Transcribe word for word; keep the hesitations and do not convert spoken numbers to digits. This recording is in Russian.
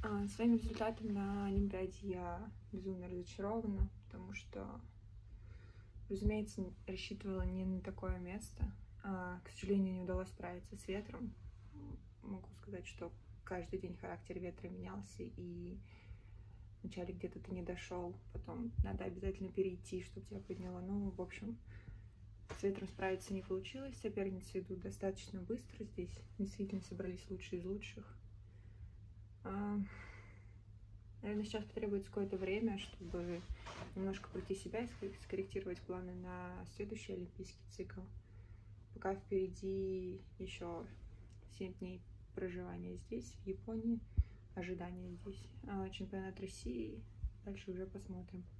А, Своим результатом на Олимпиаде я безумно разочарована, потому что, разумеется, н- рассчитывала не на такое место. А, К сожалению, не удалось справиться с ветром. М, Могу сказать, что каждый день характер ветра менялся, и вначале где-то ты не дошел, потом надо обязательно перейти, чтобы тебя подняло. Ну, в общем, с ветром справиться не получилось. Соперницы идут достаточно быстро. Здесь действительно собрались лучшие из лучших. А, Наверное, сейчас потребуется какое-то время, чтобы немножко прийти в себя и скор- скорректировать планы на следующий олимпийский цикл. Пока впереди еще семь дней проживания здесь, в Японии, ожидания здесь. А, Чемпионат России, дальше уже посмотрим.